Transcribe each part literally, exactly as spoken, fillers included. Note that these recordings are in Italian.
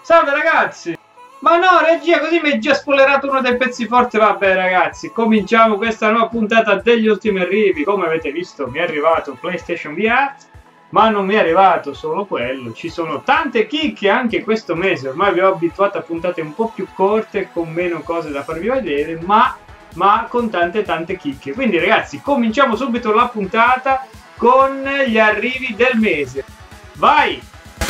Salve ragazzi! Ma no, regia, così mi hai già spoilerato uno dei pezzi forti. Vabbè ragazzi, cominciamo questa nuova puntata degli ultimi arrivi. Come avete visto mi è arrivato PlayStation V R, ma non mi è arrivato solo quello. Ci sono tante chicche anche questo mese. Ormai vi ho abituato a puntate un po' più corte, con meno cose da farvi vedere, ma, ma con tante tante chicche. Quindi ragazzi, cominciamo subito la puntata con gli arrivi del mese. Vai!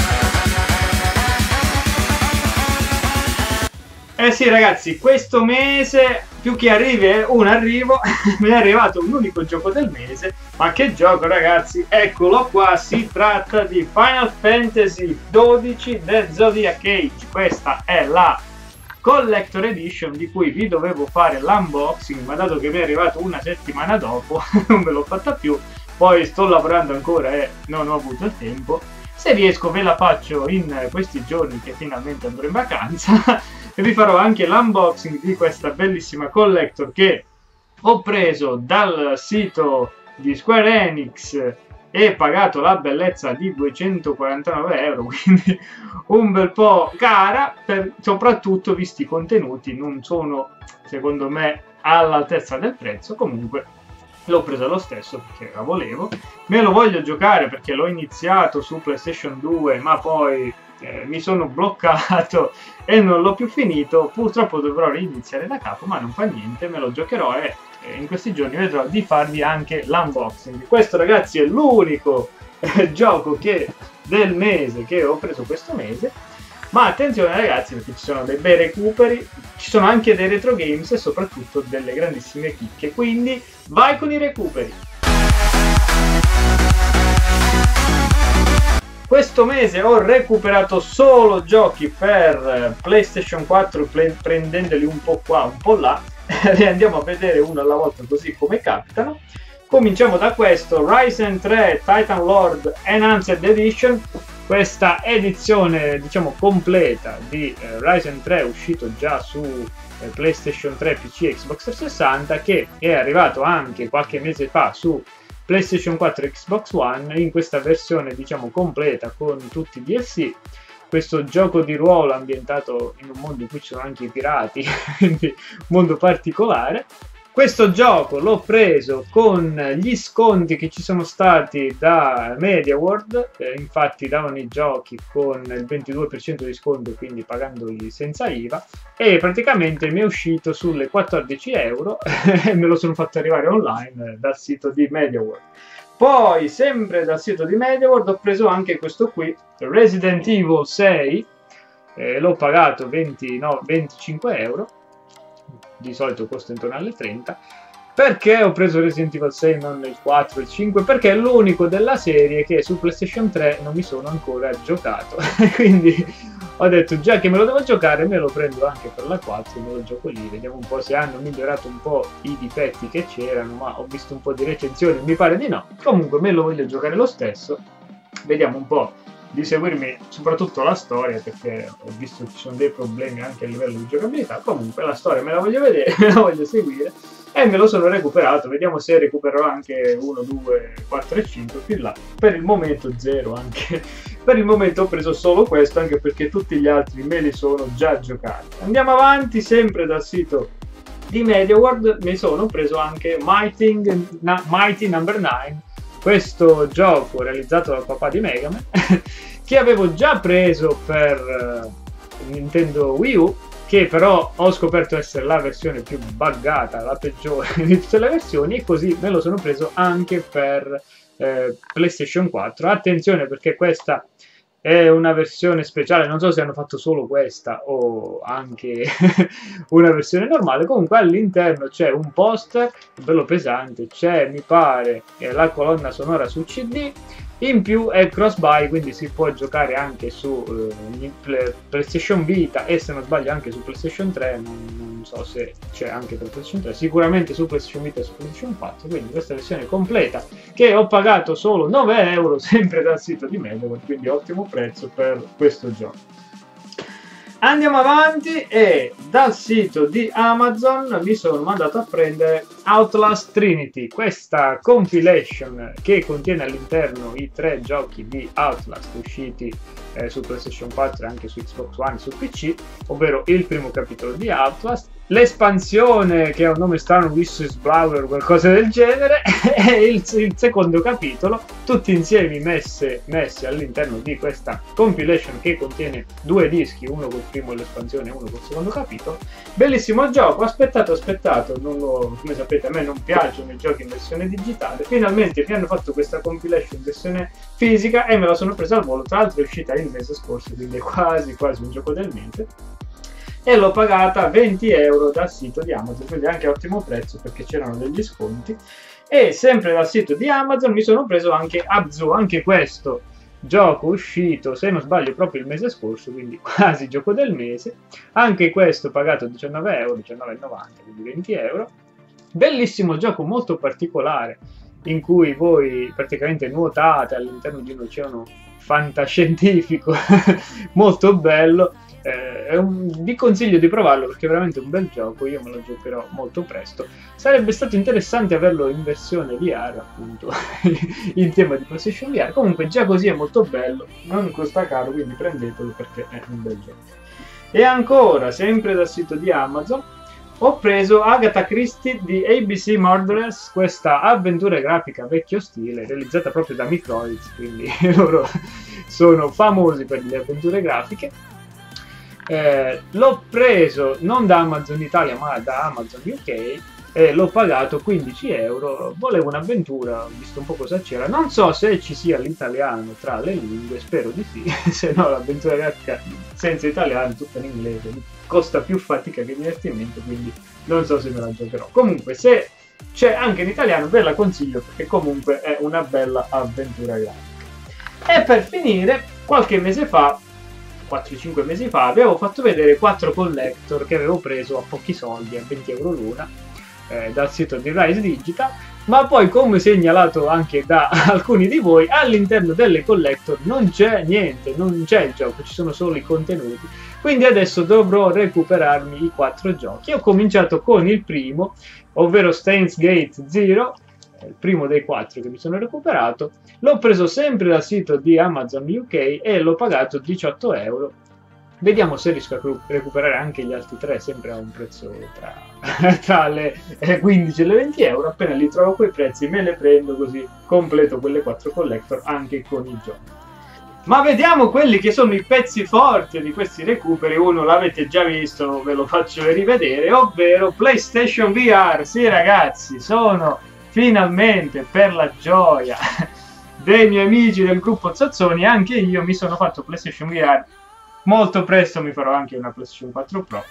Eh sì ragazzi, questo mese più che arrivi è un arrivo. Mi è arrivato un unico gioco del mese. Ma che gioco ragazzi? Eccolo qua, si tratta di Final Fantasy dodici The Zodiac Age. Questa è la Collector Edition di cui vi dovevo fare l'unboxing, ma dato che mi è arrivato una settimana dopo non ve l'ho fatta più. Poi sto lavorando ancora e non ho avuto il tempo. Se riesco ve la faccio in questi giorni che finalmente andrò in vacanza. E vi farò anche l'unboxing di questa bellissima collector che ho preso dal sito di Square Enix e pagato la bellezza di duecentoquarantanove euro, quindi un bel po' cara, per, soprattutto visti i contenuti non sono secondo me all'altezza del prezzo. Comunque l'ho presa lo stesso perché la volevo, me lo voglio giocare perché l'ho iniziato su PlayStation due ma poi Eh, mi sono bloccato e non l'ho più finito. Purtroppo dovrò riniziare da capo, ma non fa niente, me lo giocherò e eh, in questi giorni vedrò di farvi anche l'unboxing. Questo ragazzi è l'unico eh, gioco che, del mese che ho preso questo mese. Ma attenzione ragazzi, perché ci sono dei bei recuperi, ci sono anche dei retro games e soprattutto delle grandissime chicche, quindi vai con i recuperi. Questo mese ho recuperato solo giochi per PlayStation quattro, prendendoli un po' qua, un po' là. Li andiamo a vedere uno alla volta così come capitano. Cominciamo da questo, Ryzen tre Titan Lord Enhanced Edition. Questa edizione, diciamo, completa di eh, Ryzen tre uscito già su eh, PlayStation tre, P C e Xbox trecentosessanta, che è arrivato anche qualche mese fa su PlayStation quattro e Xbox One in questa versione diciamo completa con tutti i D L C. Questo gioco di ruolo ambientato in un mondo in cui ci sono anche i pirati, quindi un mondo particolare. Questo gioco l'ho preso con gli sconti che ci sono stati da MediaWorld, eh, infatti davano i giochi con il ventidue per cento di sconto, quindi pagandoli senza I V A, e praticamente mi è uscito sulle quattordici euro e me lo sono fatto arrivare online dal sito di MediaWorld. Poi, sempre dal sito di MediaWorld, ho preso anche questo qui, Resident Evil sei, eh, l'ho pagato venti, no, venticinque euro. Di solito costa intorno alle trenta. Perché ho preso Resident Evil sei, non il quattro, il cinque? Perché è l'unico della serie che su PlayStation tre non mi sono ancora giocato. Quindi ho detto, già che me lo devo giocare, me lo prendo anche per la quattro e me lo gioco lì. Vediamo un po' se hanno migliorato un po' i difetti che c'erano, ma ho visto un po' di recensioni, mi pare di no. Comunque me lo voglio giocare lo stesso. Vediamo un po' di seguirmi soprattutto la storia, perché ho visto che ci sono dei problemi anche a livello di giocabilità. Comunque la storia me la voglio vedere, me la voglio seguire e me lo sono recuperato. Vediamo se recupererò anche uno, due, quattro e cinque più là. Per il momento zero anche. Per il momento ho preso solo questo, anche perché tutti gli altri me li sono già giocati. Andiamo avanti, sempre dal sito di MediaWorld mi sono preso anche Mighty, Mighty number nine. Questo gioco realizzato dal papà di Mega Man che avevo già preso per uh, Nintendo Wii U, che però ho scoperto essere la versione più buggata, la peggiore di tutte le versioni, e così me lo sono preso anche per eh, PlayStation quattro. Attenzione, perché questa è una versione speciale, non so se hanno fatto solo questa o anche una versione normale. Comunque all'interno c'è un poster bello pesante, c'è mi pare la colonna sonora su C D, in più è cross-buy, quindi si può giocare anche su eh, PlayStation Vita e se non sbaglio anche su PlayStation tre, non, non so se c'è anche per PlayStation tre, sicuramente su PlayStation Vita e su PlayStation quattro, quindi questa versione completa che ho pagato solo nove euro sempre dal sito di MediaWorld, quindi ottimo prezzo per questo gioco. Andiamo avanti e dal sito di Amazon mi sono mandato a prendere Outlast Trinity, questa compilation che contiene all'interno i tre giochi di Outlast usciti eh, su PlayStation quattro e anche su Xbox One e su P C, ovvero il primo capitolo di Outlast, l'espansione che ha un nome strano, Whistleblower o qualcosa del genere, e il, il secondo capitolo, tutti insieme messe, messi all'interno di questa compilation che contiene due dischi, uno col primo l'espansione e uno col secondo capitolo. Bellissimo gioco, aspettato, aspettato, non lo, come sapete a me non piacciono i giochi in versione digitale, finalmente mi hanno fatto questa compilation in versione fisica e me la sono presa al volo, tra l'altro è uscita il mese scorso, quindi è quasi quasi un gioco del mese. E l'ho pagata venti euro dal sito di Amazon, quindi anche ottimo prezzo perché c'erano degli sconti. E sempre dal sito di Amazon mi sono preso anche Abzu, anche questo gioco uscito se non sbaglio proprio il mese scorso, quindi quasi gioco del mese. Anche questo pagato diciannove euro, diciannove e novanta, quindi venti euro. Bellissimo gioco, molto particolare, in cui voi praticamente nuotate all'interno di un oceano fantascientifico molto bello. Eh, un, vi consiglio di provarlo perché è veramente un bel gioco, io me lo giocherò molto presto. Sarebbe stato interessante averlo in versione V R, appunto, in tema di PlayStation V R. Comunque già così è molto bello, non costa caro, quindi prendetelo perché è un bel gioco. E ancora, sempre dal sito di Amazon, ho preso Agatha Christie di A B C Murderers, questa avventura grafica vecchio stile, realizzata proprio da Microids, quindi loro sono famosi per le avventure grafiche. Eh, l'ho preso non da Amazon Italia ma da Amazon U K e l'ho pagato quindici euro. Volevo un'avventura, ho visto un po' cosa c'era, non so se ci sia l'italiano tra le lingue, spero di sì, se no l'avventura grafica senza italiano, tutta in inglese, costa più fatica che divertimento, quindi non so se me la giocherò. Comunque se c'è anche in italiano ve la consiglio perché comunque è una bella avventura grafica. E per finire, qualche mese fa, quattro cinque mesi fa, avevo fatto vedere quattro collector che avevo preso a pochi soldi, a venti euro l'una, eh, dal sito di Rise Digital, ma poi, come segnalato anche da alcuni di voi, all'interno delle collector non c'è niente, non c'è il gioco, ci sono solo i contenuti, quindi adesso dovrò recuperarmi i quattro giochi. Ho cominciato con il primo, ovvero Steins Gate Zero, il primo dei quattro che mi sono recuperato. L'ho preso sempre dal sito di Amazon U K e l'ho pagato diciotto euro. Vediamo se riesco a recuperare anche gli altri tre, sempre a un prezzo tra, tra le quindici e le venti euro. Appena li trovo quei prezzi me le prendo, così completo quelle quattro collector anche con i giochi. Ma vediamo quelli che sono i pezzi forti di questi recuperi. Uno l'avete già visto, ve lo faccio rivedere, ovvero PlayStation V R. Sì ragazzi, sono finalmente, per la gioia dei miei amici del gruppo Zazzoni, anche io mi sono fatto PlayStation V R. Molto presto mi farò anche una PlayStation quattro Pro.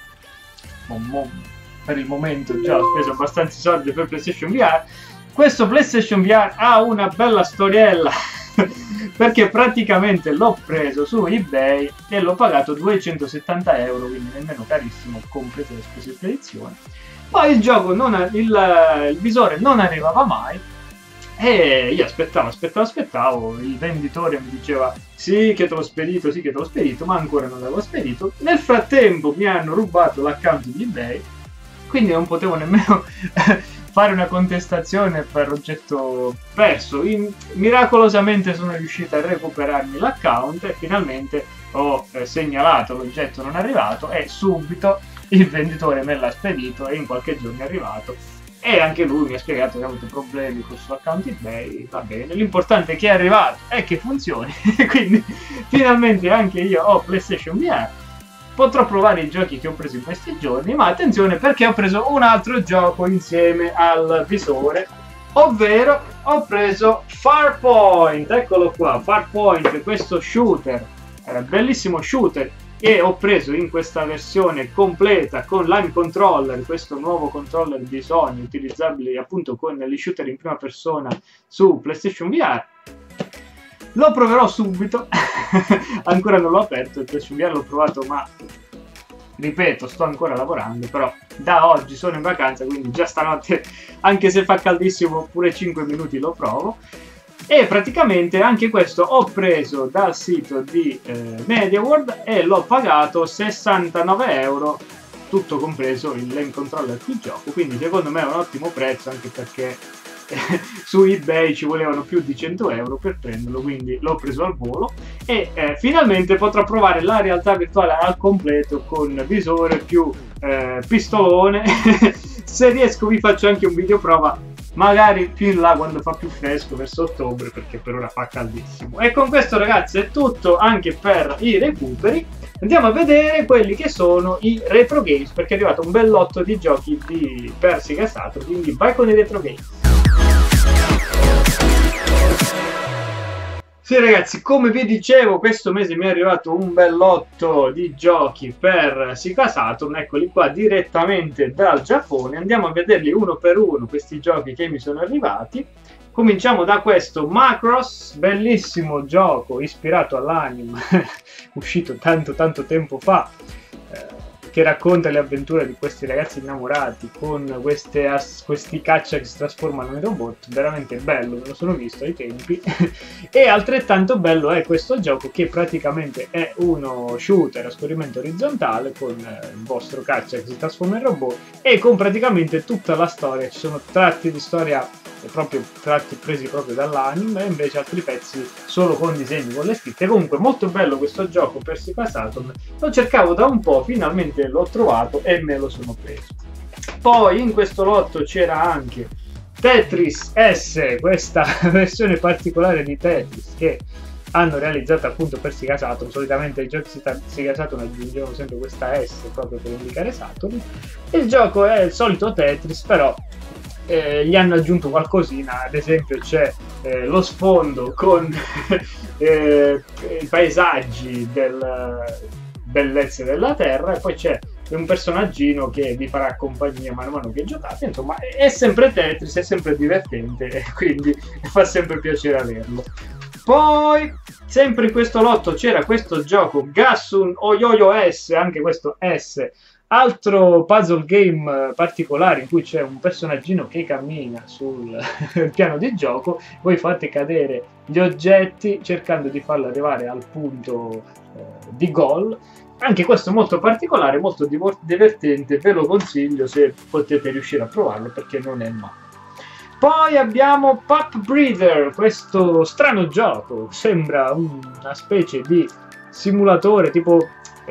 Per il momento già ho speso abbastanza soldi per PlayStation V R. Questo PlayStation V R ha una bella storiella perché praticamente l'ho preso su eBay e l'ho pagato duecentosettanta euro, quindi nemmeno carissimo, compreso le spese di spedizione. Poi il gioco, non il, il visore non arrivava mai e io aspettavo, aspettavo, aspettavo, il venditore mi diceva sì che te l'ho spedito, sì che te l'ho spedito, ma ancora non l'avevo spedito. Nel frattempo mi hanno rubato l'account di eBay, quindi non potevo nemmeno fare una contestazione per oggetto perso. In, miracolosamente sono riuscito a recuperarmi l'account e finalmente ho eh, segnalato l'oggetto non arrivato e subito il venditore me l'ha spedito e in qualche giorno è arrivato. E anche lui mi ha spiegato che ha avuto problemi con il suo account eBay, va bene, l'importante è che è arrivato e che funzioni. Quindi finalmente anche io ho PlayStation V R, potrò provare i giochi che ho preso in questi giorni, ma attenzione perché ho preso un altro gioco insieme al visore, ovvero ho preso Farpoint. Eccolo qua, Farpoint, questo shooter, eh, bellissimo shooter, e ho preso in questa versione completa con Lime Controller, questo nuovo controller di Sony utilizzabile appunto con gli shooter in prima persona su PlayStation V R. Lo proverò subito, ancora non l'ho aperto, il PlayStation V R l'ho provato ma ripeto sto ancora lavorando, però da oggi sono in vacanza, quindi già stanotte, anche se fa caldissimo, pure cinque minuti lo provo. E praticamente anche questo ho preso dal sito di eh, MediaWorld e l'ho pagato sessantanove euro, tutto compreso il lane controller più gioco, quindi secondo me è un ottimo prezzo, anche perché eh, su eBay ci volevano più di cento euro per prenderlo, quindi l'ho preso al volo e eh, finalmente potrò provare la realtà virtuale al completo con visore più eh, pistolone. Se riesco vi faccio anche un video prova, magari più in là quando fa più fresco, verso ottobre, perché per ora fa caldissimo. E con questo ragazzi è tutto anche per i recuperi. Andiamo a vedere quelli che sono i retro games, perché è arrivato un bel lotto di giochi di per Sega Saturn, quindi vai con i retro games. Sì ragazzi, come vi dicevo, questo mese mi è arrivato un bellotto di giochi per Sega Saturn, eccoli qua direttamente dal Giappone. Andiamo a vederli uno per uno questi giochi che mi sono arrivati. Cominciamo da questo Macross, bellissimo gioco ispirato all'anime, uscito tanto tanto tempo fa, eh, che racconta le avventure di questi ragazzi innamorati con queste questi caccia che si trasformano in robot. Veramente bello, me lo sono visto ai tempi. E altrettanto bello è questo gioco, che praticamente è uno shooter a scorrimento orizzontale con eh, il vostro caccia che si trasforma in robot e con praticamente tutta la storia. Ci sono tratti di storia proprio tratti presi proprio dall'anime e invece altri pezzi solo con disegni, con le scritte. Comunque molto bello questo gioco per Sega Saturn, lo cercavo da un po', finalmente l'ho trovato e me lo sono preso. Poi in questo lotto c'era anche Tetris S, questa versione particolare di Tetris che hanno realizzato appunto per Sega Saturn. Solitamente i giochi Sega Saturn aggiungevano sempre questa S proprio per indicare Saturn. Il gioco è il solito Tetris, però Eh, gli hanno aggiunto qualcosina. Ad esempio c'è eh, lo sfondo con eh, i paesaggi del bellezze della terra, e poi c'è un personaggino che vi farà compagnia man mano che giocate. Insomma è sempre Tetris, è sempre divertente e quindi fa sempre piacere averlo. Poi sempre in questo lotto c'era questo gioco Gassun Oyoyo S, anche questo S, altro puzzle game particolare in cui c'è un personaggino che cammina sul piano di gioco, voi fate cadere gli oggetti cercando di farlo arrivare al punto eh, di gol. Anche questo molto particolare, molto divertente, ve lo consiglio se potete riuscire a provarlo, perché non è male. Poi abbiamo Pup Breeder, questo strano gioco, sembra una specie di simulatore tipo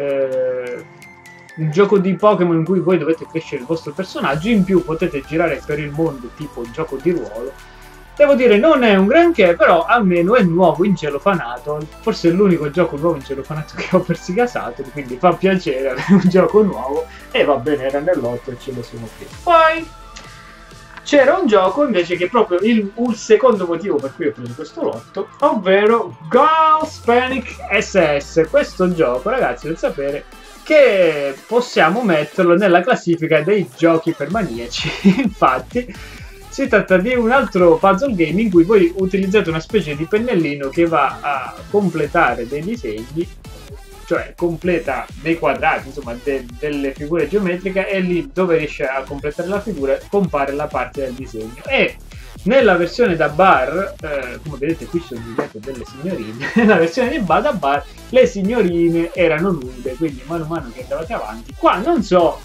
eh, un gioco di Pokémon in cui voi dovete crescere il vostro personaggio, in più potete girare per il mondo tipo gioco di ruolo. Devo dire non è un granché, però almeno è nuovo in celofanato, forse è l'unico gioco nuovo in celofanato che ho per Sega Saturn, quindi fa piacere avere un gioco nuovo e va bene, era nell'otto e ce lo sono preso. Poi c'era un gioco invece che è proprio il, il secondo motivo per cui ho preso questo lotto, ovvero Girls Panic S S. Questo gioco ragazzi dovete sapere che possiamo metterlo nella classifica dei giochi per maniaci. Infatti si tratta di un altro puzzle game in cui voi utilizzate una specie di pennellino che va a completare dei disegni, cioè completa dei quadrati, insomma de delle figure geometriche, e lì dove riesce a completare la figura compare la parte del disegno. E nella versione da bar, eh, come vedete qui sono disegnate delle signorine, nella versione di bar da bar le signorine erano nude, quindi mano a mano che andavate avanti, qua non so,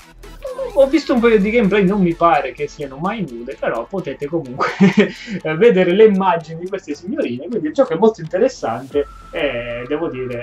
ho visto un paio di gameplay, non mi pare che siano mai nude, però potete comunque vedere le immagini di queste signorine, quindi il gioco è molto interessante e devo dire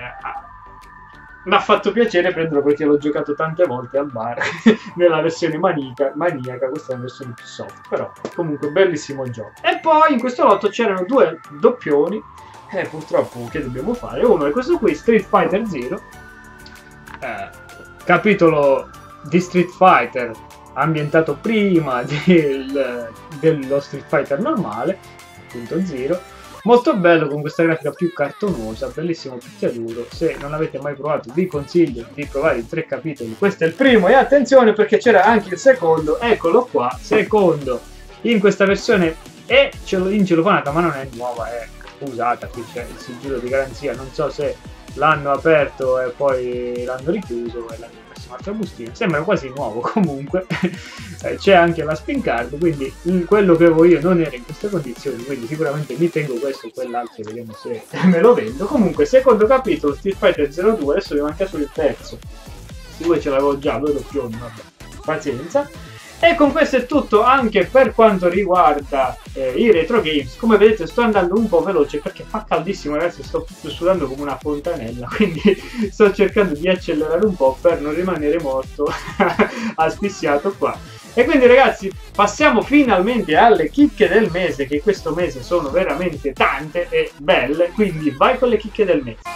mi ha fatto piacere prenderlo perché l'ho giocato tante volte al bar nella versione manica, maniaca, questa è una versione più soft, però comunque bellissimo gioco. E poi in questo lotto c'erano due doppioni, e eh, purtroppo che dobbiamo fare? Uno è questo qui, Street Fighter Zero, eh, capitolo di Street Fighter ambientato prima del, dello Street Fighter normale, appunto Zero. Molto bello, con questa grafica più cartonosa, bellissimo picchiaduro. Se non l'avete mai provato vi consiglio di provare i tre capitoli. Questo è il primo e attenzione perché c'era anche il secondo, eccolo qua, secondo in questa versione è in celofanata ma non è nuova, è usata, qui c'è il sigillo di garanzia, non so se l'hanno aperto e poi l'hanno richiuso, è la bellissimo, altra bustina, sembra quasi nuovo comunque. C'è anche la spin card, quindi quello che avevo io non era in queste condizioni, quindi sicuramente mi tengo questo o quell'altro, vediamo se me lo vendo. Comunque, secondo capitolo, Street Fighter zero due, adesso mi manca solo il terzo, questi due ce l'avevo già, due doppioni, vabbè, pazienza. E con questo è tutto anche per quanto riguarda eh, i retro games. Come vedete sto andando un po' veloce perché fa caldissimo, ragazzi, sto sudando come una fontanella, quindi sto cercando di accelerare un po' per non rimanere morto asfissiato qua. E quindi ragazzi, passiamo finalmente alle chicche del mese, che questo mese sono veramente tante e belle, quindi vai con le chicche del mese.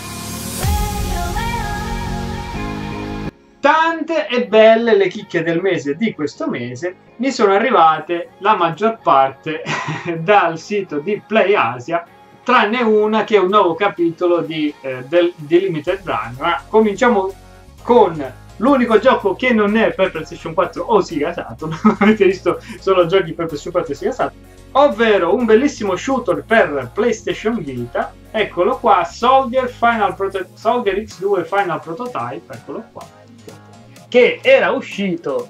Tante e belle le chicche del mese di questo mese, mi sono arrivate la maggior parte dal sito di PlayAsia, tranne una che è un nuovo capitolo di, eh, del, di Limited Run. Ma cominciamo con l'unico gioco che non è per PlayStation quattro o Sega Saturn, avete visto solo giochi per PlayStation quattro e Sega Saturn, ovvero un bellissimo shooter per PlayStation Vita, eccolo qua, Soldier, Final Proto- Soldier X due Final Prototype, eccolo qua, che era uscito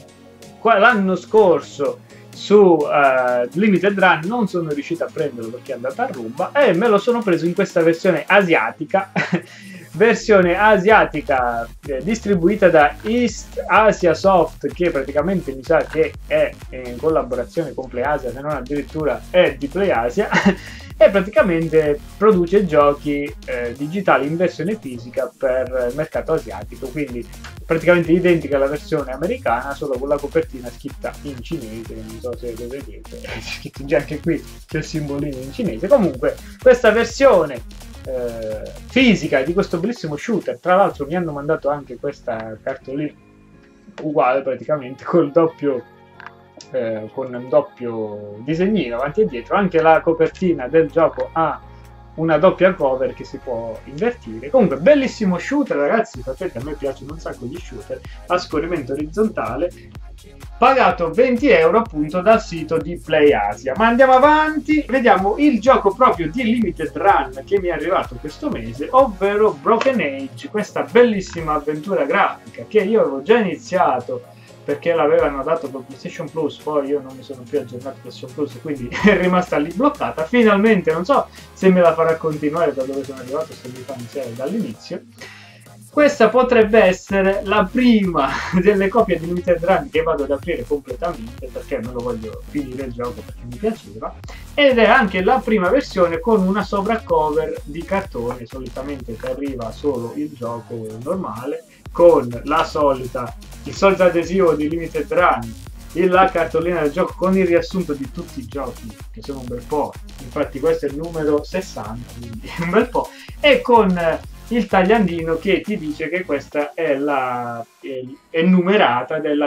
l'anno scorso su uh, Limited Run. Non sono riuscito a prenderlo perché è andato a ruba e me lo sono preso in questa versione asiatica versione asiatica eh, distribuita da East Asia Soft, che praticamente mi sa che è in collaborazione con PlayAsia, se non addirittura è di PlayAsia e praticamente produce giochi eh, digitali in versione fisica per il mercato asiatico, quindi praticamente identica alla versione americana, solo con la copertina scritta in cinese, non so se lo vedete, è scritto già anche qui, c'è il simbolino in cinese. Comunque questa versione eh, fisica di questo bellissimo shooter, tra l'altro mi hanno mandato anche questa cartolina uguale praticamente col doppio Eh, con un doppio disegnino avanti e dietro. Anche la copertina del gioco ha una doppia cover che si può invertire. Comunque bellissimo shooter, ragazzi, sapete a me piacciono un sacco di shooter a scorrimento orizzontale, pagato venti euro appunto dal sito di PlayAsia. Ma andiamo avanti, vediamo il gioco proprio di Limited Run che mi è arrivato questo mese, ovvero Broken Age, questa bellissima avventura grafica che io avevo già iniziato perché l'avevano dato con PlayStation Plus, poi io non mi sono più aggiornato PlayStation Plus, quindi è rimasta lì bloccata. Finalmente non so se me la farà continuare da dove sono arrivato, se mi fa iniziare dall'inizio. Questa potrebbe essere la prima delle copie di Limited Run che vado ad aprire completamente, perché me lo voglio finire il gioco, perché mi piaceva, ed è anche la prima versione con una sovracover di cartone. Solitamente ti arriva solo il gioco normale con la solita, il solito adesivo di Limited Run, la cartolina del gioco con il riassunto di tutti i giochi, che sono un bel po', infatti questo è il numero sessanta, quindi un bel po', e con il tagliandino che ti dice che questa è la è, è numerata della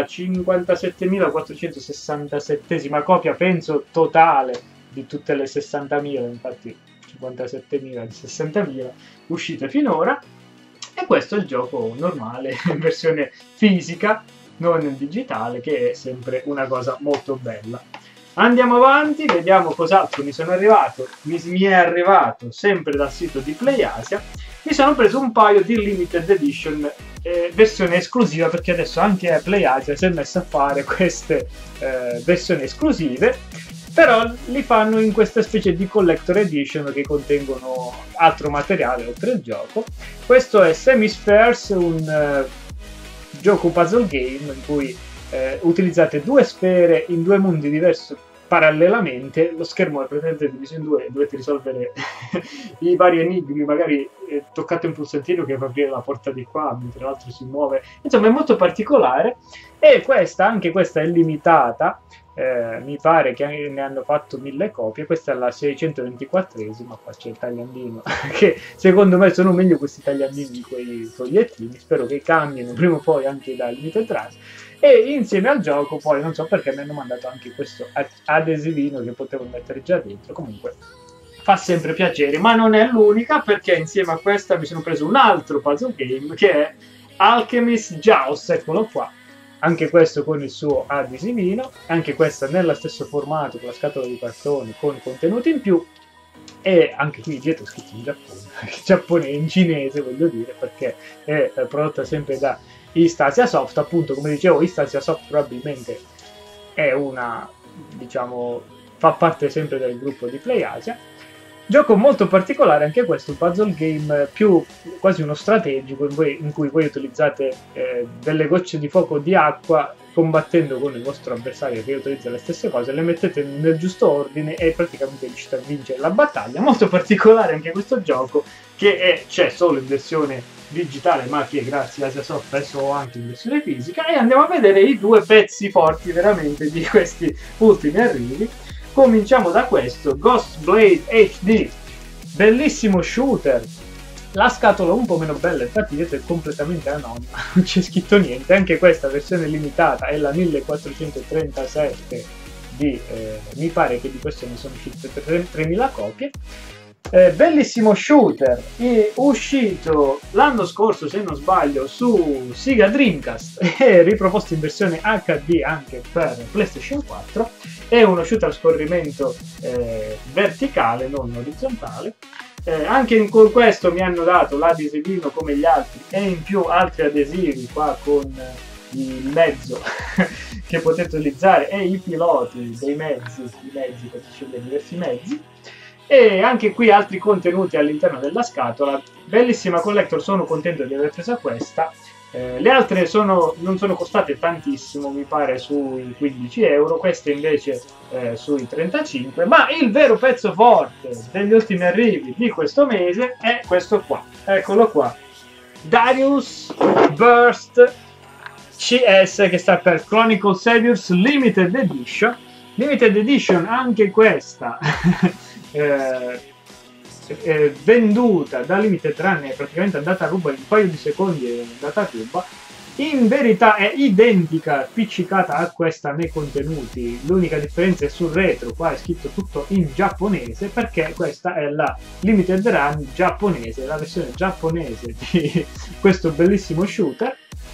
cinquantasettemilaquattrocentosessantasettesima copia, penso, totale di tutte le sessantamila, infatti cinquantasettemila di sessantamila uscite finora. E questo è il gioco normale, in versione fisica, non digitale, che è sempre una cosa molto bella. Andiamo avanti, vediamo cos'altro mi sono arrivato. Mi, mi è arrivato sempre dal sito di PlayAsia. Mi sono preso un paio di limited edition eh, versione esclusiva, perché adesso anche PlayAsia si è messa a fare queste eh, versioni esclusive, però li fanno in questa specie di collector edition che contengono altro materiale oltre il gioco. Questo è Semispheres, un uh, gioco puzzle game in cui eh, utilizzate due sfere in due mondi diversi parallelamente. Lo schermo è praticamente diviso in due e dovete risolvere i vari enigmi, magari eh, toccate un pulsantino che fa aprire la porta di qua mentre l'altro si muove. Insomma, è molto particolare, e questa, anche questa è limitata. Eh, mi pare che ne hanno fatto mille copie. Questa è la seicentoventiquattresima. Qua c'è il tagliandino che secondo me sono meglio questi tagliandini di quei fogliettini, spero che cambino prima o poi anche da Limited Run. E insieme al gioco poi non so perché mi hanno mandato anche questo adesivino che potevo mettere già dentro. Comunque fa sempre piacere, ma non è l'unica, perché insieme a questa mi sono preso un altro puzzle game che è Alchemist Joust, eccolo qua. Anche questo con il suo adesivino, anche questa nello stesso formato, con la scatola di cartone con contenuti in più, e anche qui dietro scritto in Giappone, Giappone in cinese voglio dire, perché è prodotta sempre da Istasia Soft. Appunto, come dicevo, Istasia Soft probabilmente è una, diciamo, fa parte sempre del gruppo di PlayAsia. Gioco molto particolare anche questo, un puzzle game più quasi uno strategico in cui, in cui voi utilizzate eh, delle gocce di fuoco di acqua combattendo con il vostro avversario che utilizza le stesse cose, le mettete nel giusto ordine e praticamente riuscite a vincere la battaglia. Molto particolare anche questo gioco, che c'è solo in versione digitale, ma che grazie a Asiasoft adesso anche in versione fisica. E andiamo a vedere i due pezzi forti veramente di questi ultimi arrivi. Cominciamo da questo, Ghost Blade H D, bellissimo shooter. La scatola un po' meno bella, infatti vedete, è completamente anonima, non c'è scritto niente. Anche questa versione limitata è la millequattrocentotrentasette di, eh, mi pare che di questo ne sono uscite tremila copie. Eh, bellissimo shooter, è uscito l'anno scorso se non sbaglio su Sega Dreamcast e riproposto in versione H D anche per PlayStation quattro. È uno shooter a scorrimento eh, verticale, non orizzontale. Eh, anche in questo mi hanno dato l'adesivino come gli altri e in più altri adesivi qua con il mezzo che potete utilizzare e i piloti dei mezzi, i mezzi potete scegliere diversi mezzi. E anche qui altri contenuti all'interno della scatola. Bellissima collector, sono contento di aver preso questa. Eh, le altre sono, non sono costate tantissimo, mi pare sui quindici euro, queste invece eh, sui trentacinque. Ma il vero pezzo forte degli ultimi arrivi di questo mese è questo qua, eccolo qua, Darius Burst C S, che sta per Chronicle Saviors Limited Edition. Limited Edition anche questa eh, eh, venduta da Limited Run, è praticamente andata a ruba in un paio di secondi, è andata a ruba. In verità è identica, appiccicata a questa nei contenuti, l'unica differenza è sul retro, qua è scritto tutto in giapponese perché questa è la Limited Run giapponese, la versione giapponese di questo bellissimo shooter.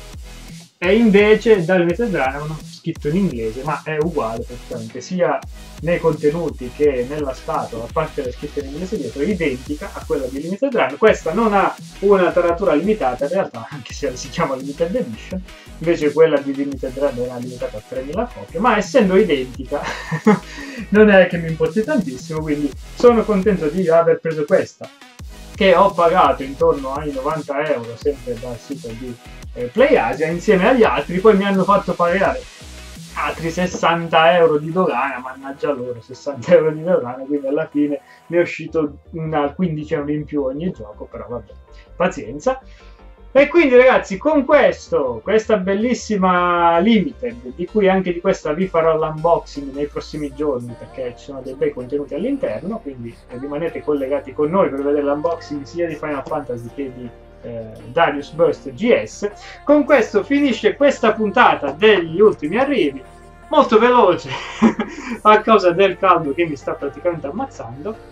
E invece da Limited Run hanno scritto in inglese, ma è uguale praticamente, sia nei contenuti che nella scatola, a parte le scritte in inglese dietro, è identica a quella di Limited Run. Questa non ha una taratura limitata in realtà, anche se si chiama Limited Edition, invece quella di Limited Run era limitata a tremila copie, ma essendo identica non è che mi importi tantissimo, quindi sono contento di aver preso questa, che ho pagato intorno ai novanta euro sempre dal sito di eh, PlayAsia insieme agli altri. Poi mi hanno fatto pagare altri sessanta euro di dogana, mannaggia loro, sessanta euro di dogana, quindi alla fine mi è uscito una quindici euro in più ogni gioco, però vabbè, pazienza. E quindi ragazzi, con questo, questa bellissima Limited, di cui anche di questa vi farò l'unboxing nei prossimi giorni perché ci sono dei bei contenuti all'interno, quindi rimanete collegati con noi per vedere l'unboxing sia di Final Fantasy che di eh, Darius Burst G S. Con questo finisce questa puntata degli ultimi arrivi, molto veloce a causa del caldo che mi sta praticamente ammazzando.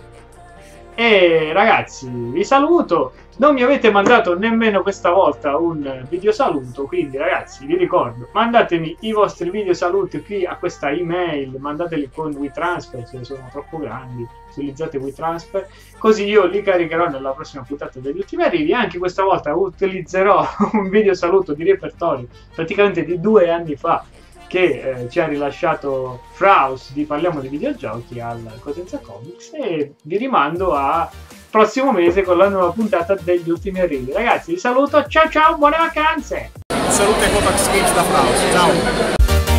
E ragazzi, vi saluto. Non mi avete mandato nemmeno questa volta un video saluto, quindi ragazzi vi ricordo, mandatemi i vostri video saluti qui a questa email, mandateli con WeTransfer se sono troppo grandi, utilizzate WeTransfer, così io li caricherò nella prossima puntata degli ultimi arrivi. Anche questa volta utilizzerò un video saluto di repertorio praticamente di due anni fa, che eh, ci ha rilasciato Fraus di Parliamo di Videogiochi al Cosenza Comics, e vi rimando a prossimo mese con la nuova puntata degli ultimi arrivi. Ragazzi vi saluto, ciao ciao, buone vacanze! Salute Copax Games da Fraus, ciao!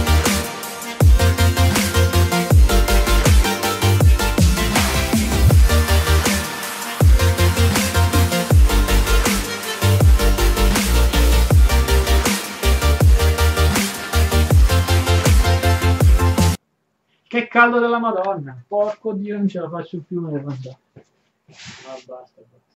Che caldo della Madonna, porco Dio, non ce la faccio più, ma basta.